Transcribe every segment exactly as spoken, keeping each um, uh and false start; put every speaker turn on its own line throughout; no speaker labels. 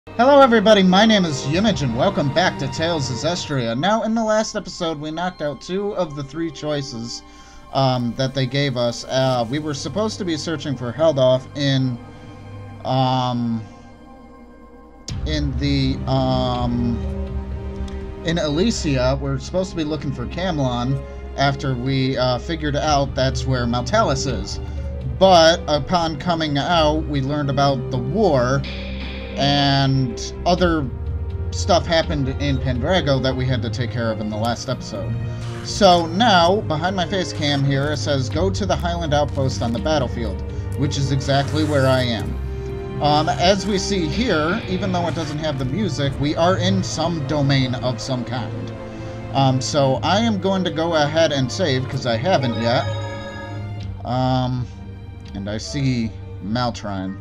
Hello everybody, my name is Yimage and welcome back to Tales of Zestria. Now, in the last episode, we knocked out two of the three choices um, that they gave us. Uh, we were supposed to be searching for Heldoff in, um, in the, um, in Elysia. We're supposed to be looking for Camlon after we uh, figured out that's where Maltalis is. But upon coming out, we learned about the war, and other stuff happened in Pendrago that we had to take care of in the last episode. So now, behind my face cam here, it says, go to the Highland Outpost on the battlefield, which is exactly where I am. Um, as we see here, even though it doesn't have the music, we are in some domain of some kind. Um, so I am going to go ahead and save, because I haven't yet. Um, and I see Maltrine.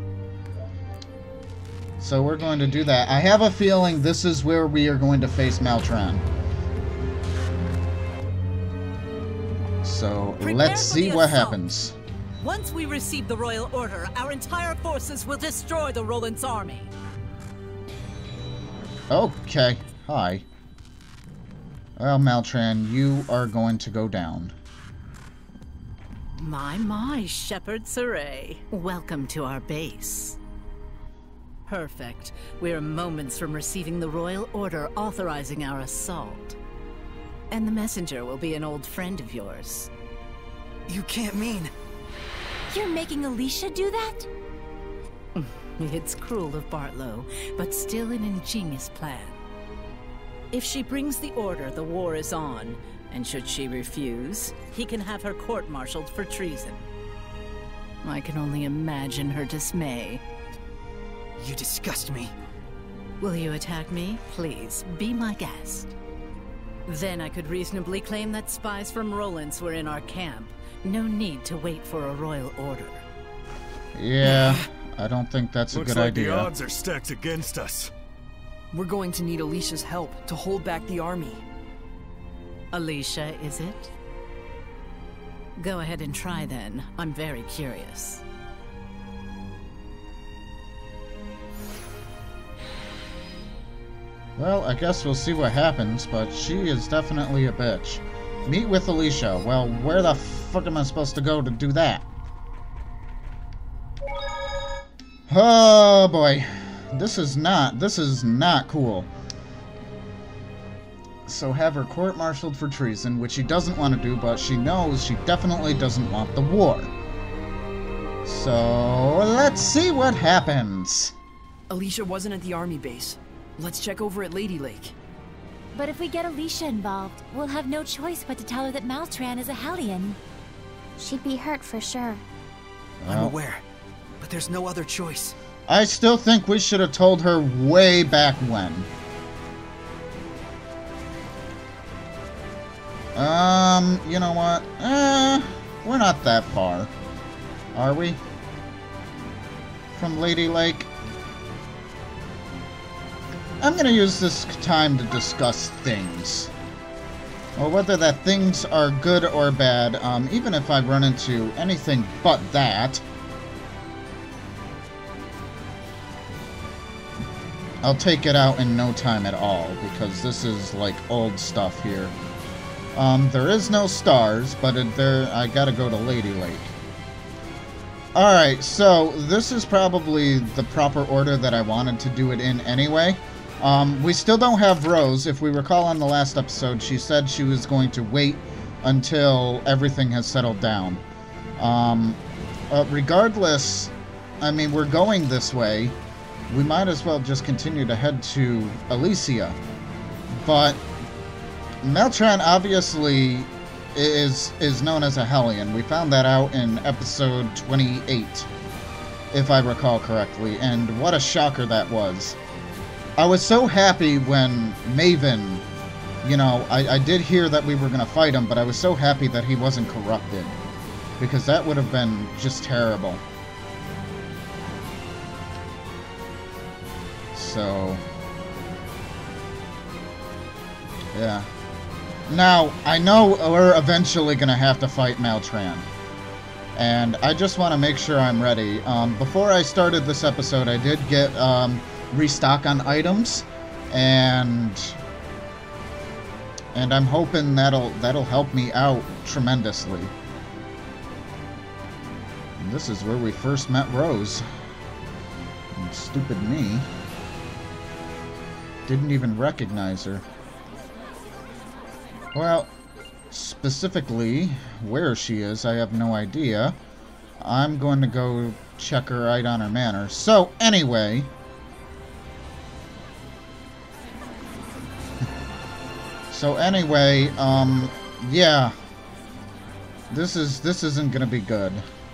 So we're going to do that. I have a feeling this is where we are going to face Maltrine. So
Prepare
let's see what
assault.
happens.
Once we receive the royal order, our entire forces will destroy the Roland's army.
Okay. Hi. Well, Maltrine, you are going to go down.
My, my, Shepherd Saray. Welcome to our base. Perfect. We're moments from receiving the royal order authorizing our assault. And the messenger will be an old friend of yours.
You can't mean...
You're making Alicia do that?
It's cruel of Bartlow, but still an ingenious plan. If she brings the order, the war is on, and should she refuse, he can have her court-martialed for treason. I can only imagine her dismay.
You disgust me.
Will you attack me? Please, be my guest. Then I could reasonably claim that spies from Roland's were in our camp. No need to wait for a royal order.
Yeah, I don't think that's a
Looks
good
like
idea.
the odds are stacked against us.
We're going to need Alicia's help to hold back the army.
Alicia, is it? Go ahead and try then. I'm very curious.
Well, I guess we'll see what happens, but she is definitely a bitch. Meet with Alicia. Well, where the fuck am I supposed to go to do that? Oh boy. This is not, this is not cool. So have her court-martialed for treason, which she doesn't want to do, but she knows she definitely doesn't want the war. So, let's see what happens.
Alicia wasn't at the army base. Let's check over at Lady Lake.
But if we get Alicia involved, we'll have no choice but to tell her that Maltran is a Hellion. She'd be hurt for sure.
I'm
Well,
aware, but there's no other choice.
I still think we should have told her way back when. Um, you know what? Eh, we're not that far. Are we? From Lady Lake? I'm gonna use this time to discuss things. Or whether that things are good or bad, um, even if I run into anything but that. I'll take it out in no time at all, because this is like old stuff here. Um, there is no stars, but it, there I gotta go to Lady Lake. Alright, so this is probably the proper order that I wanted to do it in anyway. Um, we still don't have Rose. If we recall on the last episode, she said she was going to wait until everything has settled down. Um, uh, regardless, I mean, we're going this way. We might as well just continue to head to Elysia. But Maltrine obviously is is known as a Hellion. We found that out in episode twenty-eight, if I recall correctly, and what a shocker that was. I was so happy when Maven, you know, I, I did hear that we were going to fight him, but I was so happy that he wasn't corrupted, because that would have been just terrible. So, yeah. Now, I know we're eventually going to have to fight Maltran. And I just want to make sure I'm ready. Um, before I started this episode, I did get um, restock on items, and and I'm hoping that'll that'll help me out tremendously. And this is where we first met Rose. And stupid me didn't even recognize her. Well, specifically where she is, I have no idea. I'm going to go check her right on her manor. So anyway, so anyway, um, yeah, this is this isn't gonna be good.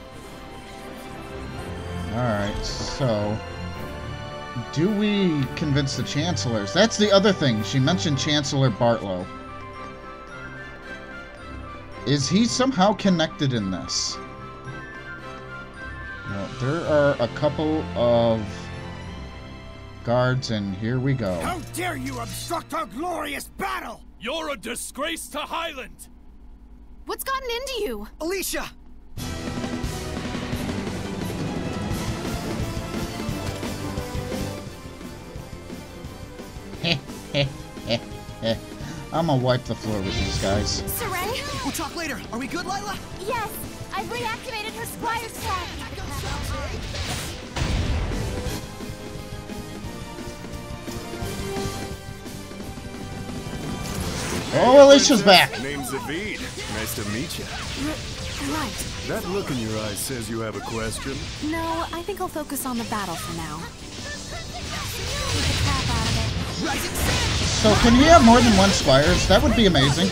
All right, so do we convince the chancellors? That's the other thing. She mentioned Chancellor Bartlow. Is he somehow connected in this? Well, there are a couple of guards, and here we go.
How dare you obstruct our glorious battle!
You're a disgrace to Highland!
What's gotten into you?
Alicia!
Heh, heh, heh, heh. I'm gonna wipe the floor with these guys.
Saray?
We'll talk later. Are we good, Lila?
Yes, I've reactivated her Squire's tag.
Oh, Alicia's back.
Name's Zavid. Nice to meet you.
R right.
That look in your eyes says you have a question.
No, I think I'll focus on the battle for now.
So can he have more than one Squires? That would be amazing.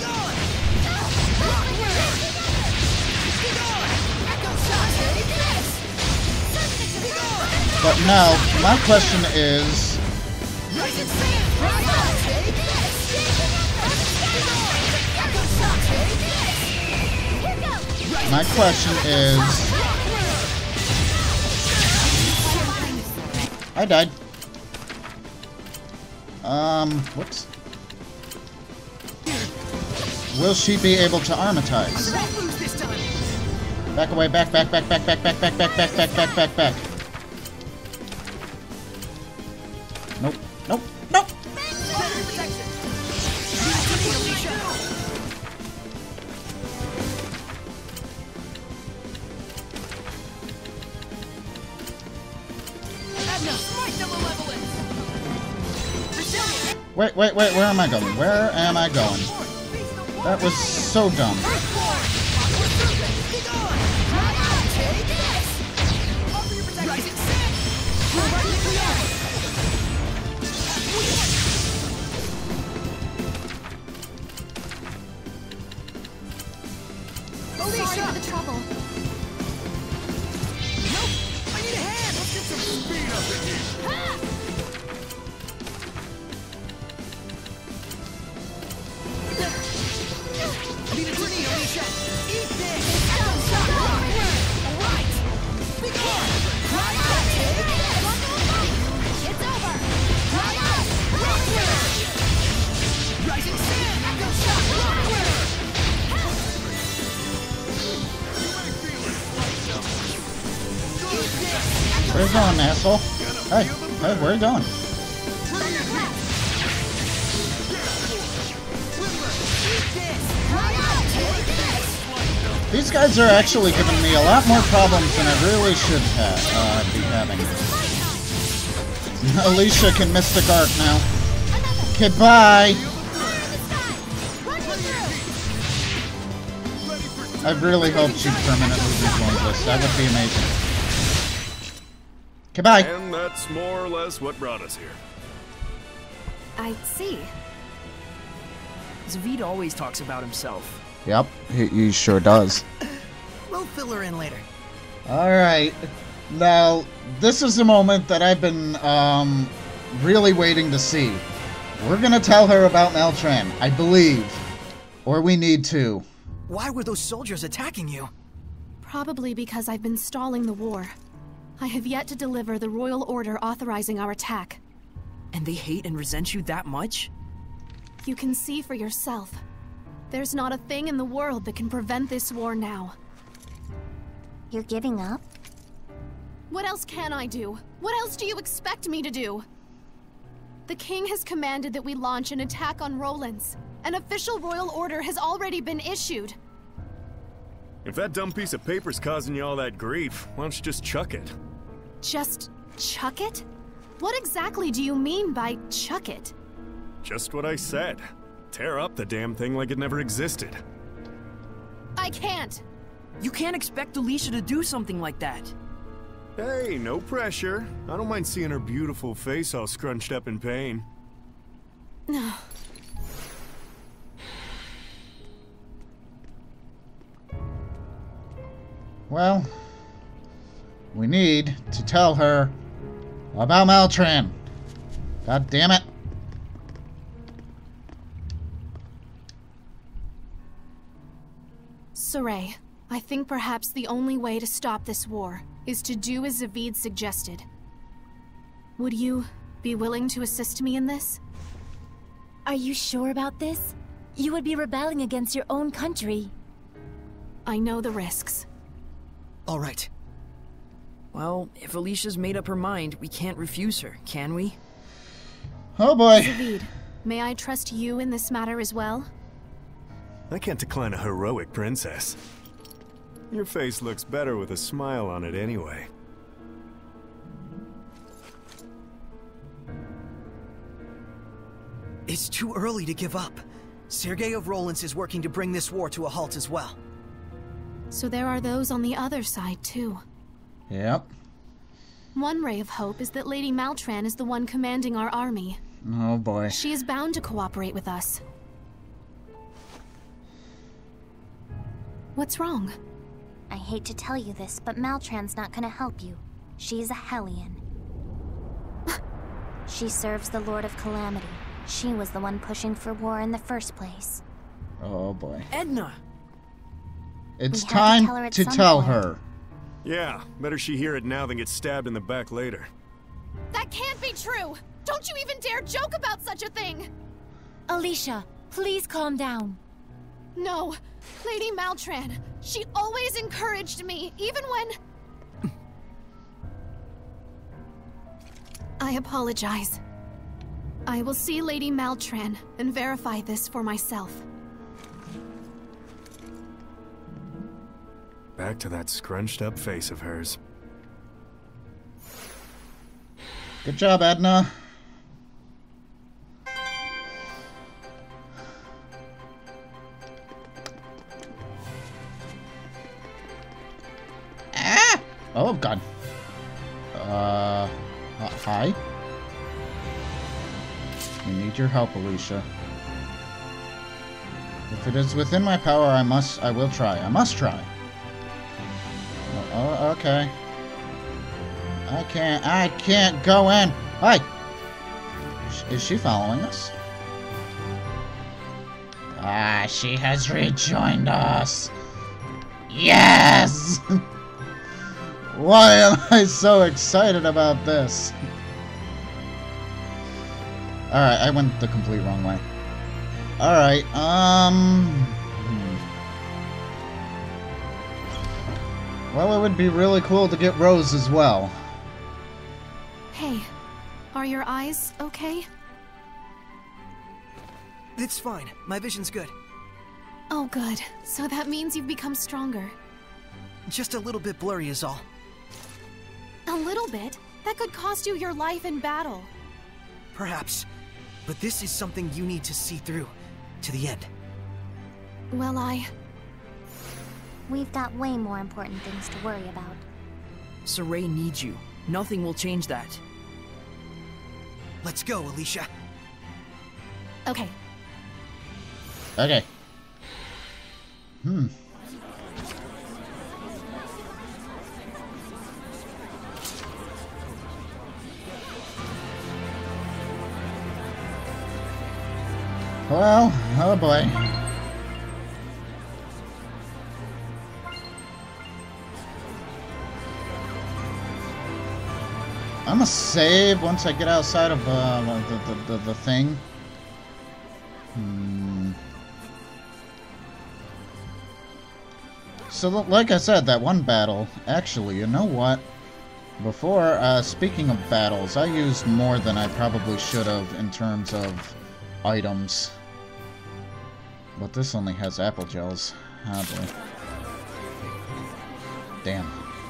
But now, my question is... My question is... I died. Um, whoops. Will she be able to armatize? Back away, back, back, back, back, back, back, back, back, back, back, back, back, back. Nope, nope, nope! Wait, wait, wait, where am I going? Where am I going? That was so dumb.
Sorry for the trouble.
Nope! I need a hand! Let's get some speed up in here! I need a grenade, Alicia! Eat this! Alright! Be gone!
It's over.
Rising Sand! Echo Shock!
Where are you going, asshole? Hey, hey, where are you going? These guys are actually giving me a lot more problems than I really should ha uh, be having. Alicia can Mystic Arc now. Goodbye! I really hope she'd permanently rejoin this. That would be amazing. Goodbye!
And that's more or less what brought us here.
I see.
Zavid always talks about himself.
Yep, he, he sure does.
We'll fill her in later.
Alright. Now, this is the moment that I've been, um, really waiting to see. We're gonna tell her about Meltran, I believe. Or we need to.
Why were those soldiers attacking you?
Probably because I've been stalling the war. I have yet to deliver the royal order authorizing our attack.
And they hate and resent you that much?
You can see for yourself. There's not a thing in the world that can prevent this war now.
You're giving up?
What else can I do? What else do you expect me to do? The king has commanded that we launch an attack on Rollins. An official royal order has already been issued.
If that dumb piece of paper's causing you all that grief, why don't you just chuck it?
Just chuck it? What exactly do you mean by chuck it?
Just what I said. Tear up the damn thing like it never existed.
I can't.
You can't expect Alicia to do something like that.
Hey, no pressure. I don't mind seeing her beautiful face all scrunched up in pain.
No.
Well, we need to tell her about Maltran. God damn it.
Sorey, I think perhaps the only way to stop this war is to do as Zaveid suggested. Would you be willing to assist me in this?
Are you sure about this? You would be rebelling against your own country.
I know the risks.
All right. Well, if Alicia's made up her mind, we can't refuse her, can we?
Oh boy.
Zaveid, may I trust you in this matter as well?
I can't decline a heroic princess. Your face looks better with a smile on it anyway.
It's too early to give up. Sergei of Rollins is working to bring this war to a halt as well.
So there are those on the other side, too.
Yep.
One ray of hope is that Lady Maltran is the one commanding our army.
Oh boy.
She is bound to cooperate with us. What's wrong?
I hate to tell you this, but Maltran's not gonna help you. She's a Hellion. She serves the Lord of Calamity. She was the one pushing for war in the first place.
Oh boy.
Edna!
It's
We had to
time
tell her at
to
some
tell
point.
her.
Yeah, better she hear it now than get stabbed in the back later.
That can't be true! Don't you even dare joke about such a thing!
Alicia, please calm down.
No, Lady Maltran, she always encouraged me, even when... I apologize. I will see Lady Maltran and verify this for myself.
Back to that scrunched up face of hers.
Good job, Edna. Ah! Oh, God. Uh, uh, hi? We need your help, Alicia. If it is within my power, I must, I will try. I must try. Oh, oh, okay. I can't, I can't go in. Hi! Is she following us? Ah, she has rejoined us. Yes! Why am I so excited about this? Alright, I went the complete wrong way. Alright, um... hmm. Well, it would be really cool to get Rose as well.
Hey, are your eyes okay?
It's fine. My vision's good.
Oh, good. So that means you've become stronger.
Just a little bit blurry is all.
A little bit? That could cost you your life in battle.
Perhaps. But this is something you need to see through. To the end.
Well, I...
We've got way more important things to worry about.
Sorey needs you. Nothing will change that.
Let's go, Alicia.
Okay.
Okay. Hmm. Well, oh boy. I'm gonna save once I get outside of uh, the, the, the, the thing. Hmm. So, like I said, that one battle, actually, you know what? Before, uh, speaking of battles, I used more than I probably should have in terms of items. But this only has apple gels. Oh boy. Damn.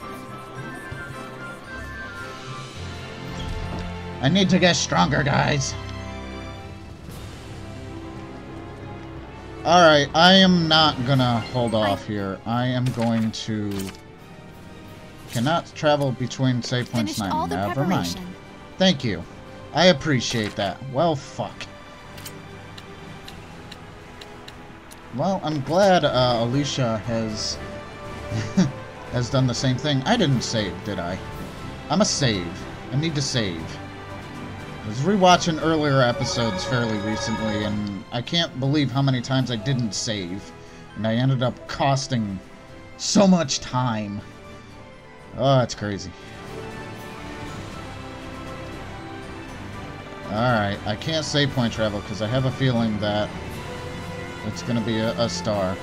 I need to get stronger, guys. Alright, I am not gonna hold off here. I am going to... Cannot travel between save points
Finished
nine.
all the
Never mind.
preparation.
Thank you. I appreciate that. Well, fuck. Well, I'm glad uh, Alicia has has done the same thing. I didn't save, did I? I'm a save. I need to save. I was rewatching earlier episodes fairly recently, and I can't believe how many times I didn't save. And I ended up costing so much time. Oh, it's crazy. Alright, I can't save point travel because I have a feeling that it's going to be a, a star.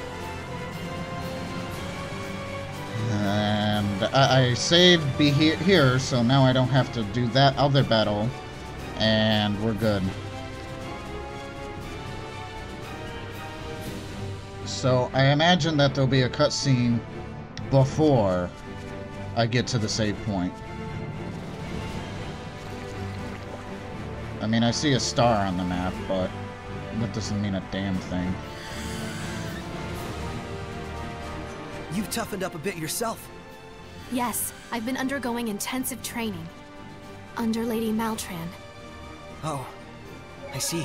And I, I saved be he here, so now I don't have to do that other battle. And we're good. So I imagine that there'll be a cutscene before I get to the save point. I mean, I see a star on the map, but that doesn't mean a damn thing.
You've toughened up a bit yourself.
Yes, I've been undergoing intensive training. Under Lady Maltran.
Oh, I see.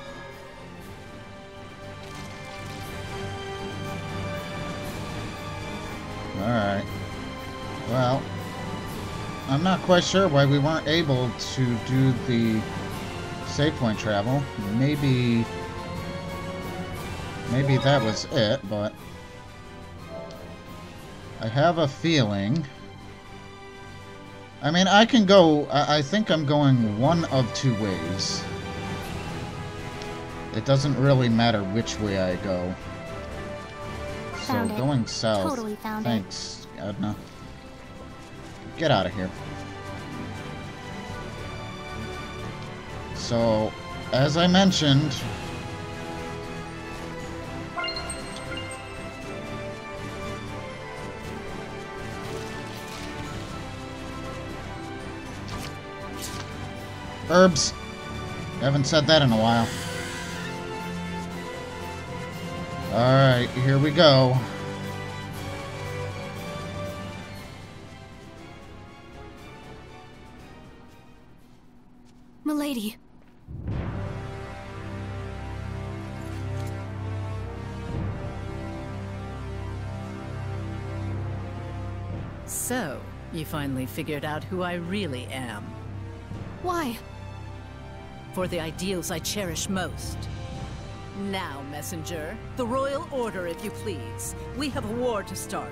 Alright. Well, I'm not quite sure why we weren't able to do the save point travel. Maybe... Maybe that was it, but... I have a feeling... I mean, I can go... I, I think I'm going one of two ways. It doesn't really matter which way I go.
Found
so,
it.
going south.
Totally found it.
Thanks, Edna. Get out of here. So, as I mentioned... Herbs. Haven't said that in a while. Alright, here we go.
Milady.
So, you finally figured out who I really am.
Why?
For the ideals I cherish most. Now, messenger, the Royal Order, if you please. We have a war to start.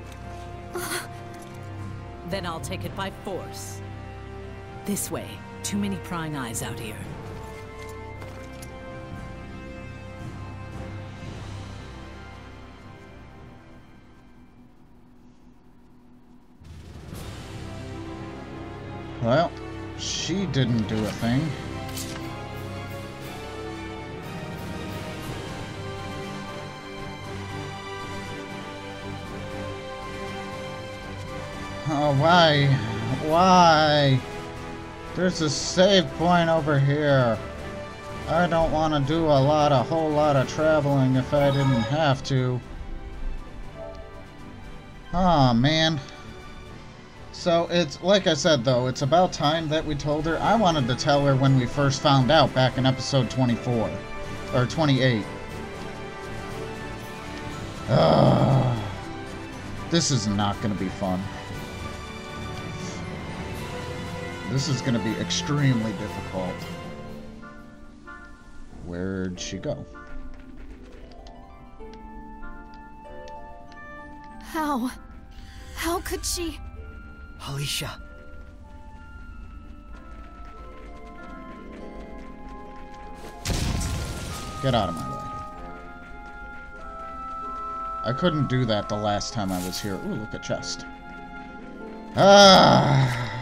Then I'll take it by force. This way. Too many prying eyes out here.
Well, she didn't do a thing. Oh, why? Why? There's a save point over here. I don't want to do a lot, a whole lot of traveling if I didn't have to. Oh, man. So, it's, like I said, though, it's about time that we told her. I wanted to tell her when we first found out back in episode twenty-four. Or twenty-eight. Ugh. This is not going to be fun. This is going to be extremely difficult. Where'd she go?
How? How could she?
Alicia.
Get out of my way. I couldn't do that the last time I was here. Ooh, look at chest. Ah.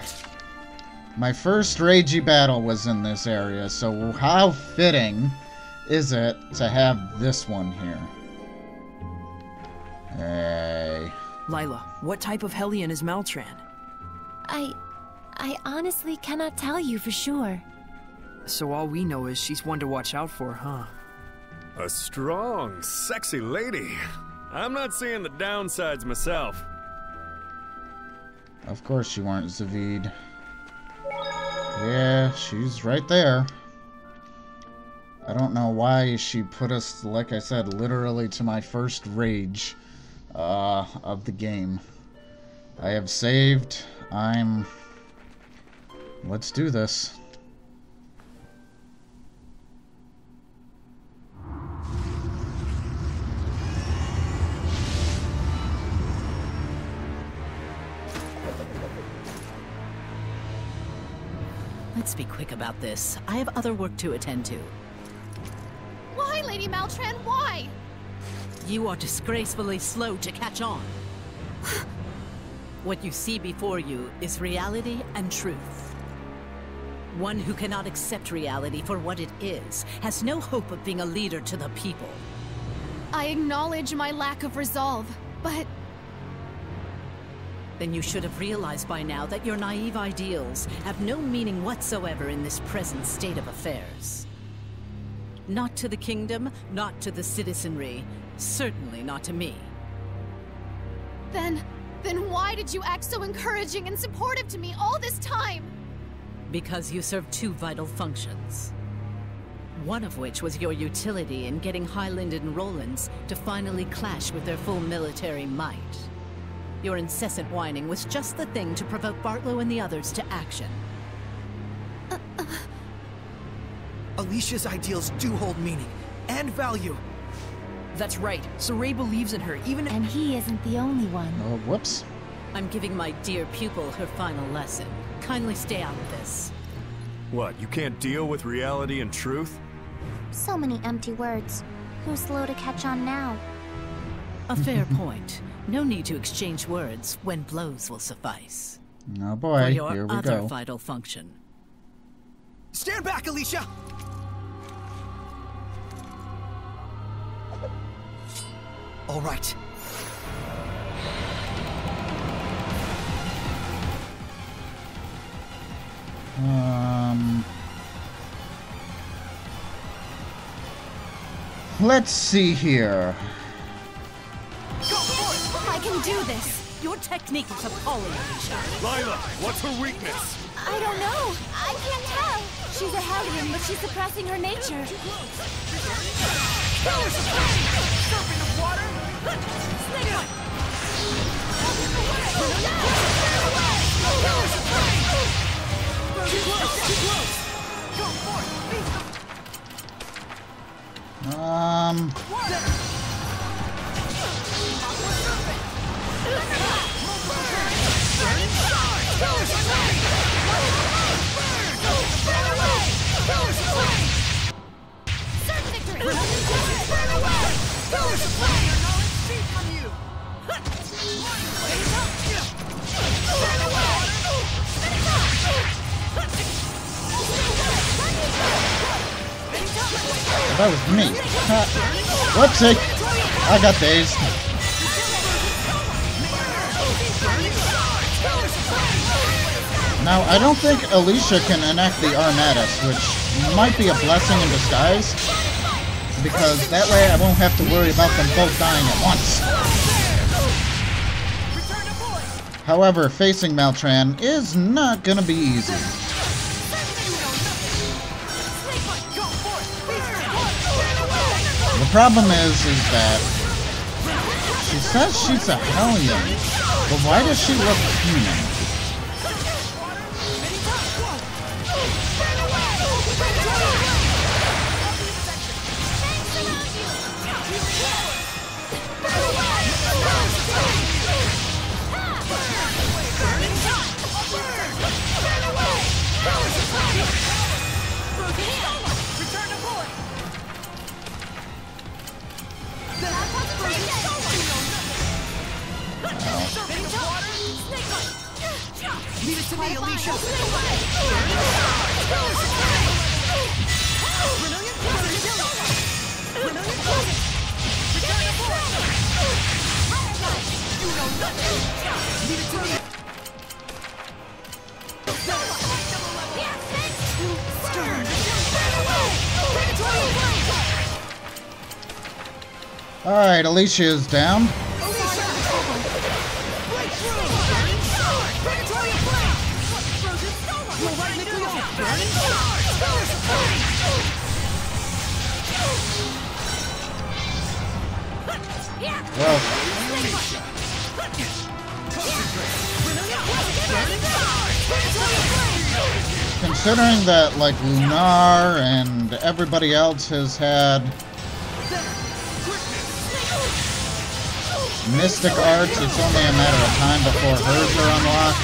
My first ragey battle was in this area, so how fitting is it to have this one here? Hey.
Lailah, what type of Hellion is Maltran?
I... I honestly cannot tell you for sure.
So all we know is she's one to watch out for, huh?
A strong, sexy lady. I'm not seeing the downsides myself.
Of course you weren't, Zaveid. Yeah, she's right there. I don't know why she put us, like I said, literally to my first rage uh, of the game. I have saved. I'm... Let's do this.
Let's be quick about this. I have other work to attend to.
Why, Lady Maltran, why?
You are disgracefully slow to catch on. What you see before you is reality and truth. One who cannot accept reality for what it is has no hope of being a leader to the people.
I acknowledge my lack of resolve, but...
Then you should have realized by now that your naive ideals have no meaning whatsoever in this present state of affairs. Not to the kingdom, not to the citizenry, certainly not to me.
Then... then why did you act so encouraging and supportive to me all this time?
Because you serve two vital functions. One of which was your utility in getting Hyland and Rollins to finally clash with their full military might. Your incessant whining was just the thing to provoke Bartlow and the others to action.
Uh, uh. Alicia's ideals do hold meaning and value.
That's right. Sorey believes in her, even if...
And he isn't the only one.
Oh, whoops.
I'm giving my dear pupil her final lesson. Kindly stay out of this.
What, you can't deal with reality and truth?
So many empty words. Who's slow to catch on now?
A fair point. No need to exchange words when blows will suffice.
Oh boy,
For your
here we
other
go.
vital function.
Stand back, Alicia! All right.
Um... Let's see here.
I can do this!
Your technique is appalling, Alicia.
Lailah, what's her weakness?
I don't know. I can't tell. She's a Hellion, but she's suppressing her nature.
Serpent of water!
Snake one!
Too close! Too close! Go forth!
Um... That was me. Ha. Whoopsie! I got dazed. Now, I don't think Alicia can enact the Armatus, which might be a blessing in disguise, because that way I won't have to worry about them both dying at once. However, facing Maltran is not gonna be easy. The problem is, is that she says she's a Hellion, but why does she look human?
Leave it to me, Alicia!
Alright, Alicia is down. Well, considering that, like, Lunar and everybody else has had mystic arts, it's only a matter of time before hers are unlocked.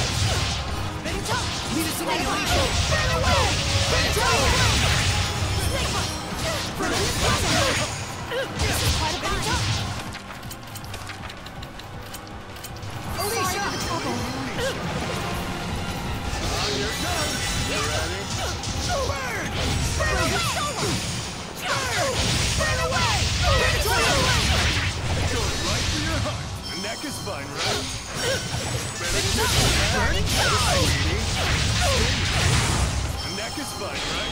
The neck is fine, right? The neck is fine, right?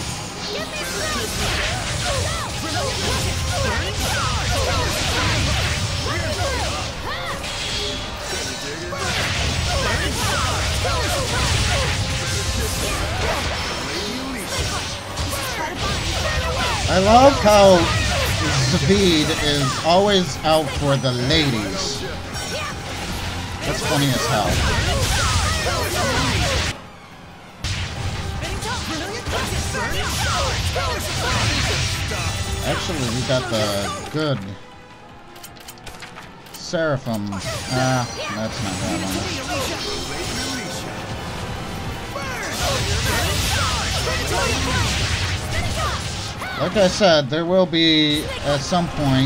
I love how Zaveid is always out for the ladies. That's funny as hell. Actually, we got the good Seraphim. Ah, that's not that one. Like I said, there will be, at some point,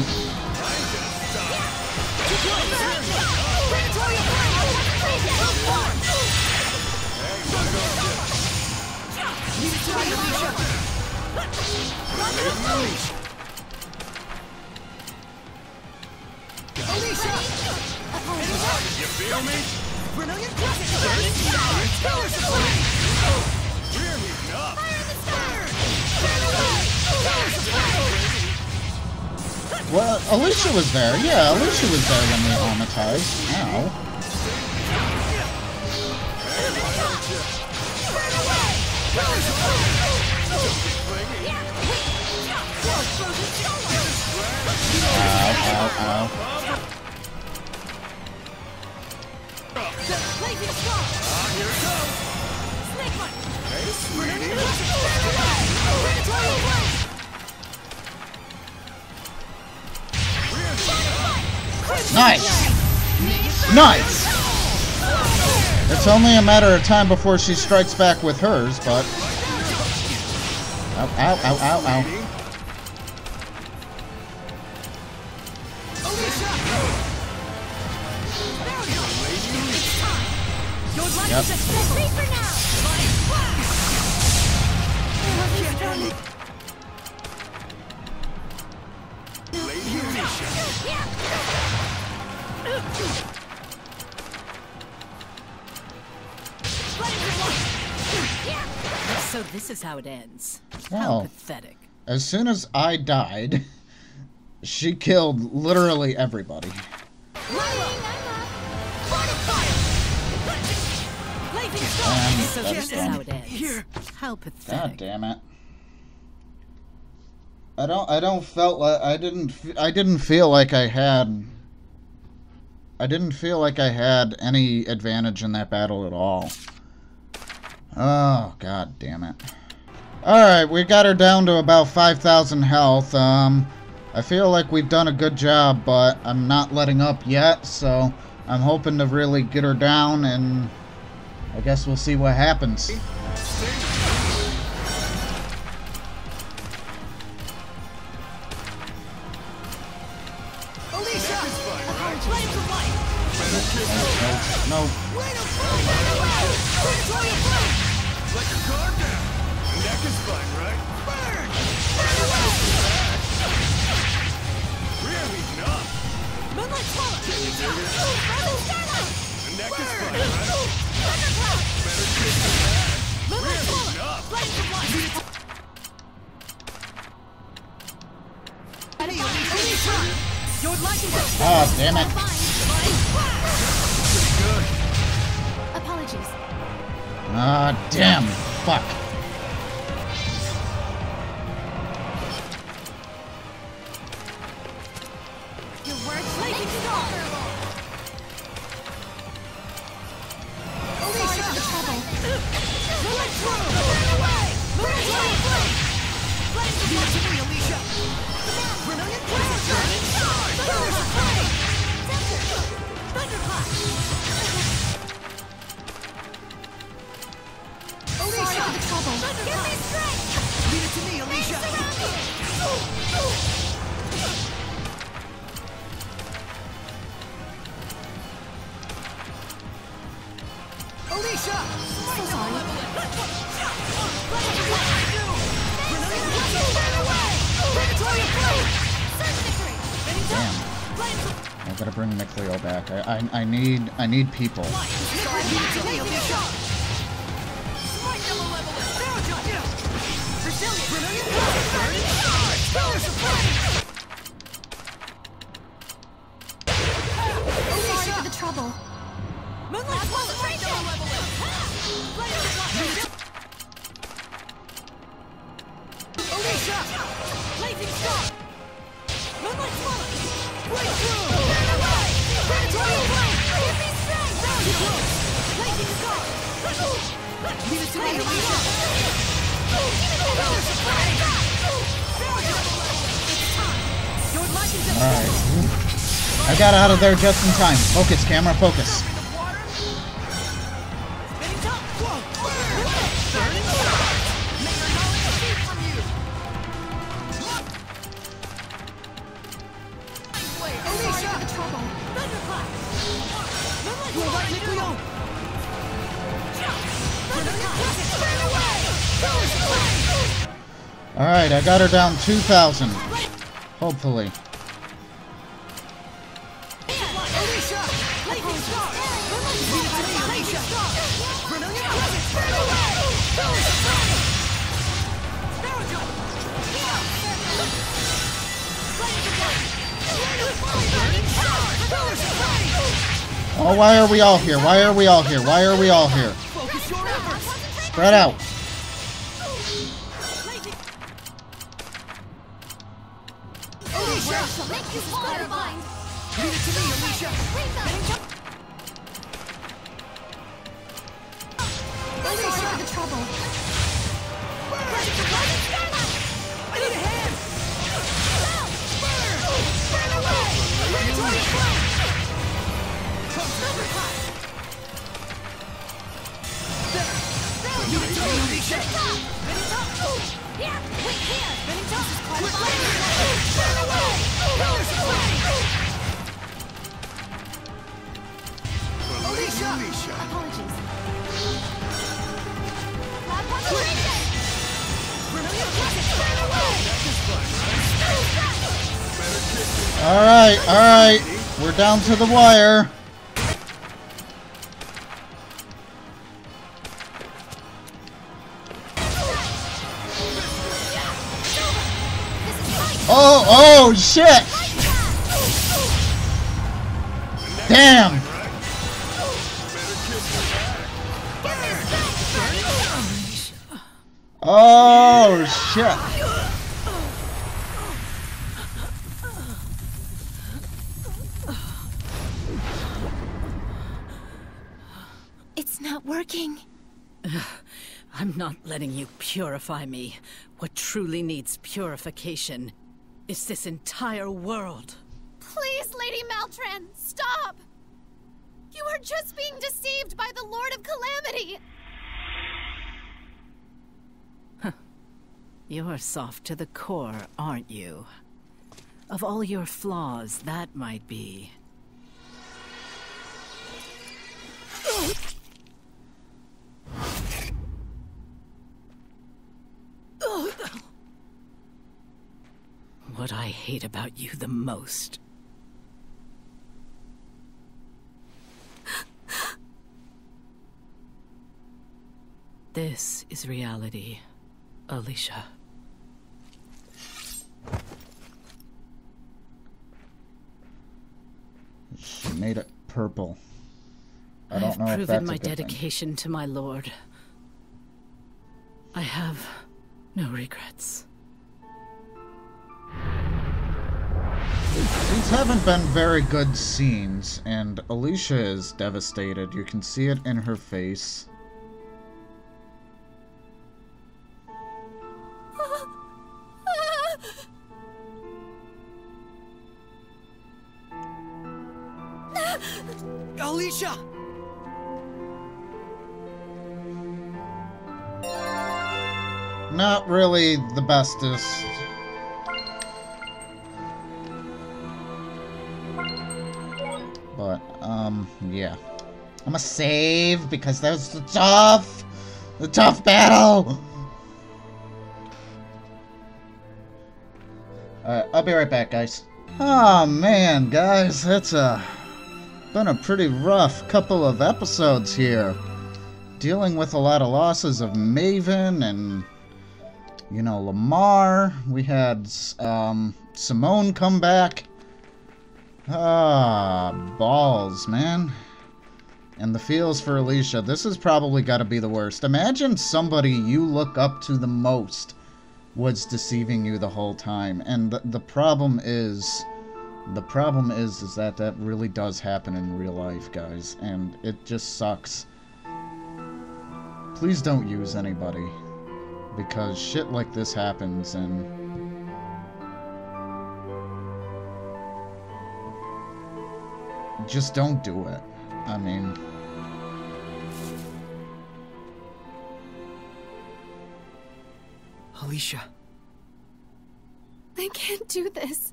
You feel me? We're heating up.
well, Alicia was there. Yeah, Alicia was there when we almatized. Ow. Ow, ow, ow. Nice! Nice! It's only a matter of time before she strikes back with hers, but... Ow, ow, ow, ow, ow. Yep.
So this is how it ends.
Wow.
How pathetic.
As soon as I died, she killed literally everybody. And
So
that's
this is how
done.
it ends. How pathetic.
God damn it. I don't I don't felt like I didn't f- I didn't feel like I had I didn't feel like I had any advantage in that battle at all. Oh, god damn it. Alright, we got her down to about five thousand health. Um, I feel like we've done a good job, but I'm not letting up yet, so I'm hoping to really get her down, and I guess we'll see what happens. No.
Let your guard down. The neck is fine, right? Burn! We're heating up.
Moonlight Swallow!
Can you dig it? The neck is fine, right?
Thundercloud!
Better kick than that. We're
Moonlight
heating
Swallow!
up.
Flame from light! Ready, Alicia!
Ah, damn it.
Apologies.
Ah, damn. Fuck.
Your words make me strong. Sorry for the trouble. Run away! Run away! Give it to me, Alicia! Brilliant precision! Thunderclap! Alicia! Sorry for the trouble. Give me strength! Leave it to me, Alicia! Alicia! So sorry.
Damn. I gotta bring Micleo back. I, I I need I need people.
Sorry for the trouble. Moonlight Wallet! Alicia! Blazing Star! Moonlight Wallet! Breakthrough! Run away! Predatory Blade! Give me strength! Blazing Star! Leave it to me, Alicia!
Alright. I got out of there just in time. Focus, camera, focus. Alright, I got her down two thousand. Hopefully. Oh, why are we all here? Why are we all here? Why are we all here? Spread out.
Leave it to me, Alicia!
Alicia, the trouble.
I need a hand! Burn! Burn away! Predatory Blade! Give it to me, Alicia! Here! Wait, here! Burn away! Alicia! Alicia!
Apologies.
Alright, alright. We're down to the wire. Oh, oh, shit! Damn! Oh, shit!
It's not working.
I'm not letting you purify me. What truly needs purification is this entire world.
Please, Lady Maltran, stop! You are just being deceived by the Lord of Calamity!
You're soft to the core, aren't you? Of all your flaws, that might be. What I hate about you the most. This is reality, Alicia.
She made it purple. I
I
don't
have
know if
proven
that's a
my
good thing.
dedication to my lord. I have no regrets.
These haven't been very good scenes, and Alicia is devastated. You can see it in her face.
Alicia!
Not really the bestest. But, um, yeah. I'm gonna save because that was the tough, the tough battle! Alright, I'll be right back, guys. Oh man, guys, that's a been a pretty rough couple of episodes here. Dealing with a lot of losses of Maven and, you know, Lamar. We had um, Simone come back. Ah, balls, man. And the feels for Alicia. This has probably got to be the worst. Imagine somebody you look up to the most was deceiving you the whole time. And the, the problem is... The problem is, is that that really does happen in real life, guys. And it just sucks. Please don't use anybody. Because shit like this happens and... Just don't do it. I mean...
Alicia.
I can't do this.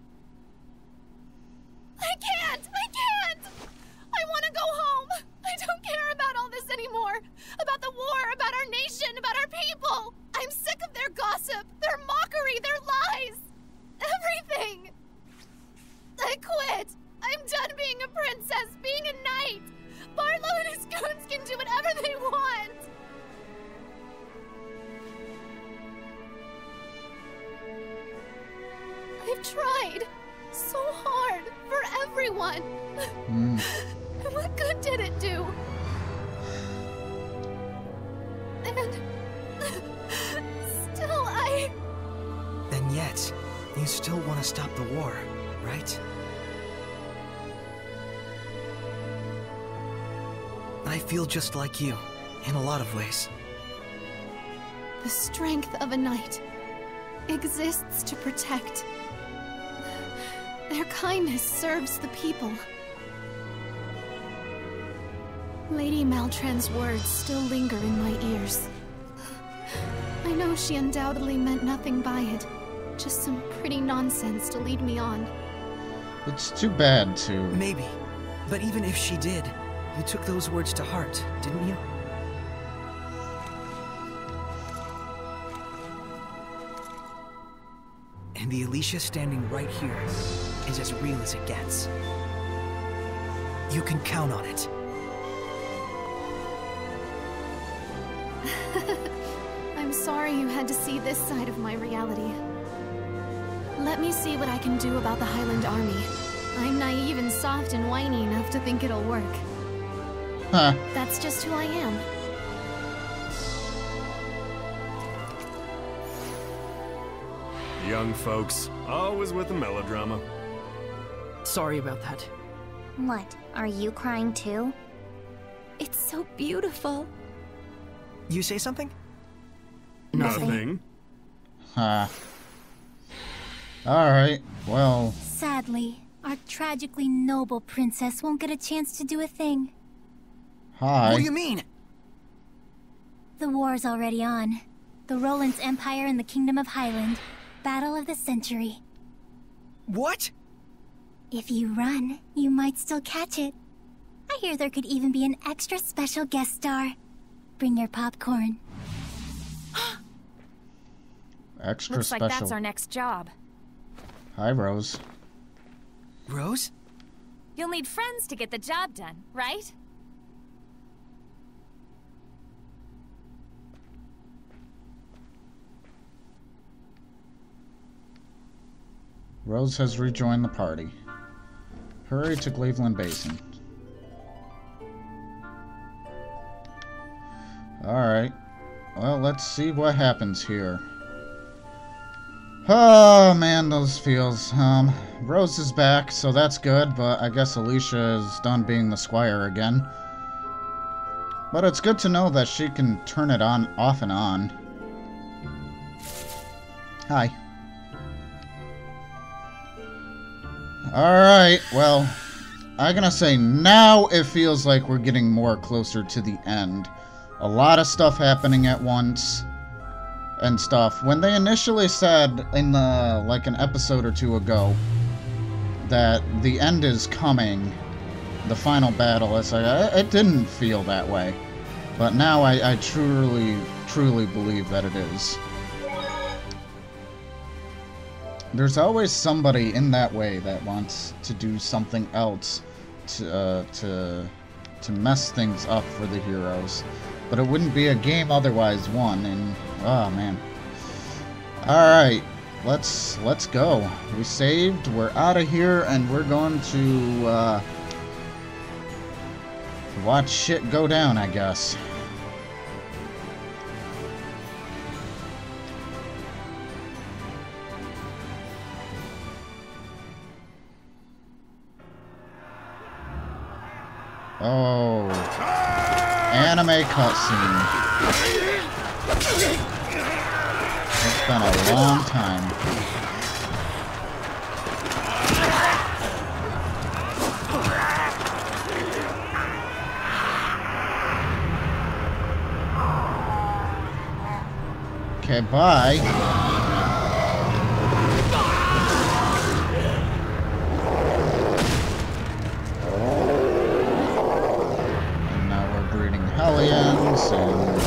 I can't! I can't! I want to go home! I don't care about all this anymore! About the war, about our nation, about our people! I'm sick of their gossip, their mockery, their lies! Everything! I quit! I'm done being a princess, being a knight! Barlow and his goons can do whatever they want! I've tried so hard for everyone.
Mm.
What good did it do? And still I...
And yet, you still want to stop the war, right? I feel just like you, in a lot of ways.
The strength of a knight exists to protect. Their kindness serves the people. Lady Maltran's words still linger in my ears. I know she undoubtedly meant nothing by it, just some pretty nonsense to lead me on.
It's too bad to...
Maybe. But even if she did, you took those words to heart, didn't you? And the Alicia standing right here is as real as it gets. You can count on it.
I'm sorry you had to see this side of my reality. Let me see what I can do about the Highland Army. I'm naive and soft and whiny enough to think it'll work.
Huh.
That's just who I am.
Young folks, always with the melodrama.
Sorry about that.
What? Are you crying too?
It's so beautiful.
You say something?
Nothing.
Huh. Alright, well...
Sadly, our tragically noble princess won't get a chance to do a thing.
Hi.
What do you mean?
The war's already on. The Roland's Empire and the Kingdom of Highland. Battle of the century.
What?
If you run, you might still catch it. I hear there could even be an extra special guest star. Bring your popcorn.
Extra
Looks
special.
like that's our next job.
Hi, Rose.
Rose?
You'll need friends to get the job done, right?
Rose has rejoined the party. Hurry to Cleveland Basin. Alright. Well, let's see what happens here. Oh, man, those feels. Um, Rose is back, so that's good, but I guess Alicia is done being the squire again. But it's good to know that she can turn it on, off and on. Hi. Alright, well, I'm gonna say now it feels like we're getting more closer to the end. A lot of stuff happening at once and stuff. When they initially said in the, like an episode or two ago, that the end is coming, the final battle, it's like, it didn't feel that way. But now I, I truly, truly believe that it is. There's always somebody in that way that wants to do something else to, uh, to, to mess things up for the heroes. But it wouldn't be a game otherwise won, and oh man. Alright, let's let's go. We saved, we're out of here, and we're going to uh, watch shit go down, I guess. Oh, anime cutscene. It's been a long time. Okay, bye. Hellions and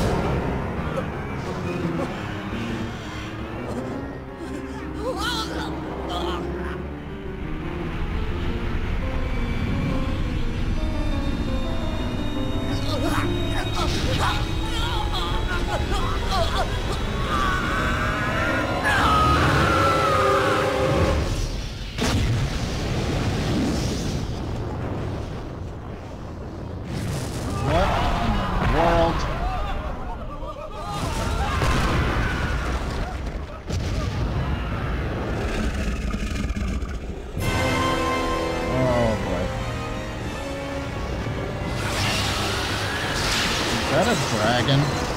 is that a dragon?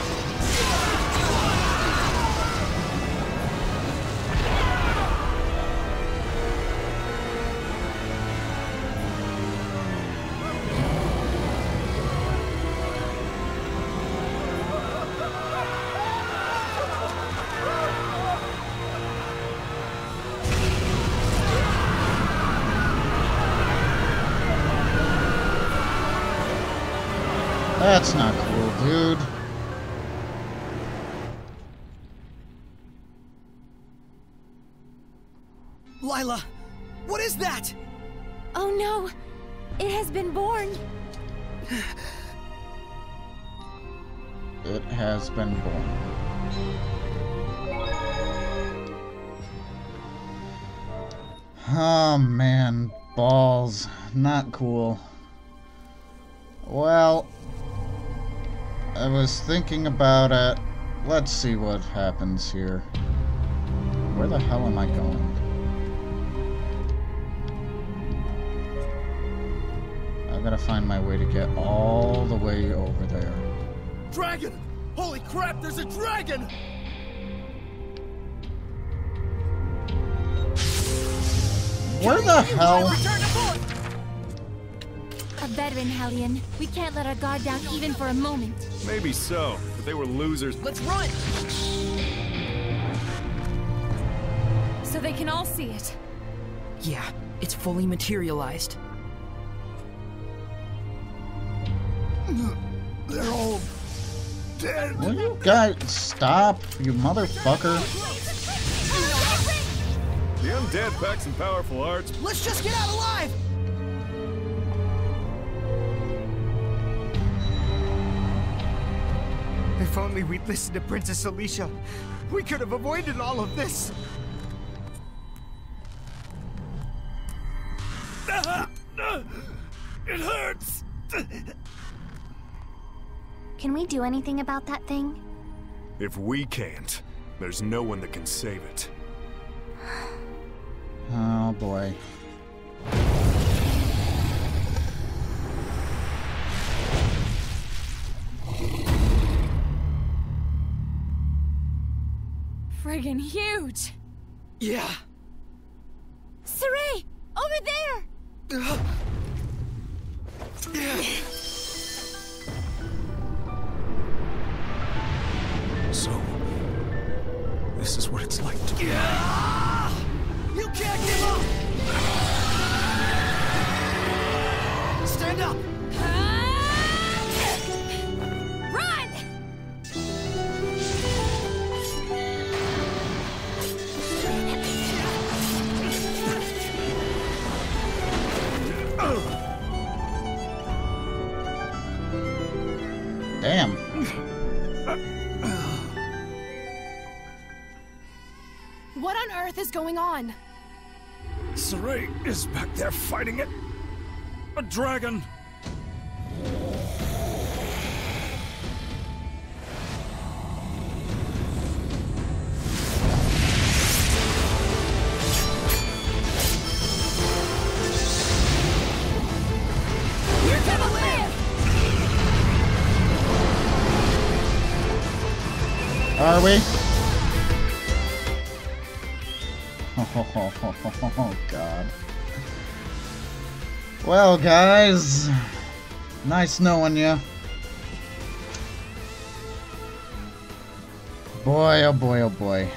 That's not cool, dude.
Lila, what is that?
Oh no, it has been born.
It has been born. Oh man, balls. Not cool. Well, I was thinking about it. Let's see what happens here. Where the hell am I going? I gotta find my way to get all the way over there.
Dragon! Holy crap, there's a dragon!
Where the hell?
A veteran Hellion. We can't let our guard down even for a moment.
Maybe so, but they were losers.
Let's run!
So they can all see it.
Yeah, it's fully materialized.
They're all dead.
Will you guys stop, you motherfucker?
The undead pack some powerful arts.
Let's just get out alive!
If only we'd listened to Princess Alicia, we could have avoided all of this.
Ah, no.
Can we do anything about that thing?
If we can't, there's no one that can save it.
Oh boy.
Friggin' huge!
Yeah.
Saray! Over there!
So, this is what it's like to be.
You can't give up! Stand up!
Run!
Damn.
What on earth is going on?
Saray is back there fighting it. A dragon.
You're gonna live!
Are we? Oh, God. Well, guys, nice knowing you. Boy, oh boy, oh boy.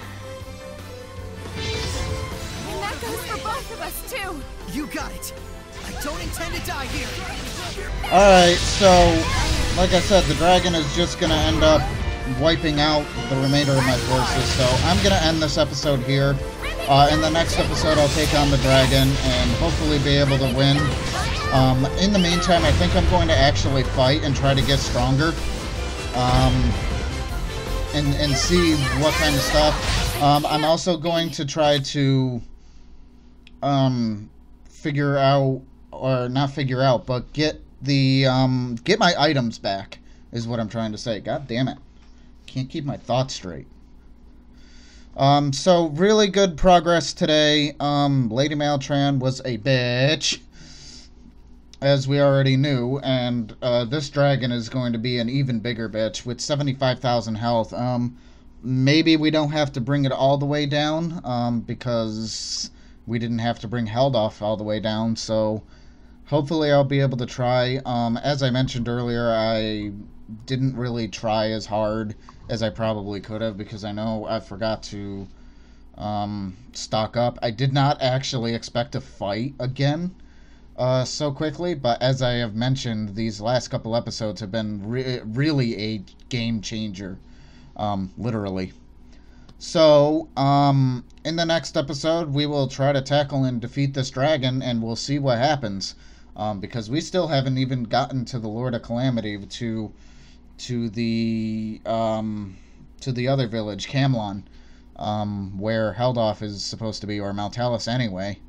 And that goes for both of us, too!
You got it. I don't intend to die here.
Alright, so, like I said, the dragon is just gonna end up wiping out the remainder of my forces, so I'm gonna end this episode here. Uh, in the next episode, I'll take on the dragon and hopefully be able to win. Um, in the meantime, I think I'm going to actually fight and try to get stronger. Um, and, and see what kind of stuff. Um, I'm also going to try to um, figure out, or not figure out, but get the um, get my items back, is what I'm trying to say. God damn it. Can't keep my thoughts straight. Um, so, really good progress today. Um, Lady Maltran was a bitch, as we already knew, and uh, this dragon is going to be an even bigger bitch with seventy-five thousand health. Um, maybe we don't have to bring it all the way down, um, because we didn't have to bring Heldoff all the way down, so hopefully I'll be able to try. Um, as I mentioned earlier, I didn't really try as hard as I probably could have, because I know I forgot to um, stock up. I did not actually expect to fight again uh, so quickly, but as I have mentioned, these last couple episodes have been re really a game changer, um, literally. So, um, in the next episode, we will try to tackle and defeat this dragon, and we'll see what happens, um, because we still haven't even gotten to the Lord of Calamity, to to the um, to the other village, Camlon, um, where Heldoff is supposed to be, or Mount Talus anyway.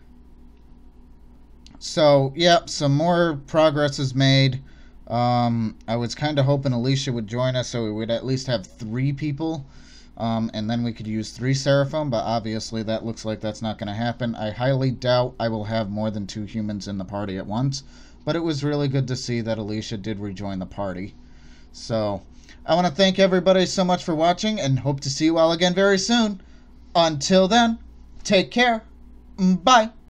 So, yep, some more progress is made. Um, I was kind of hoping Alicia would join us, so we would at least have three people, um, and then we could use three Seraphim, but obviously that looks like that's not going to happen. I highly doubt I will have more than two humans in the party at once, but it was really good to see that Alicia did rejoin the party. So, I want to thank everybody so much for watching, and hope to see you all again very soon. Until then, take care. Bye.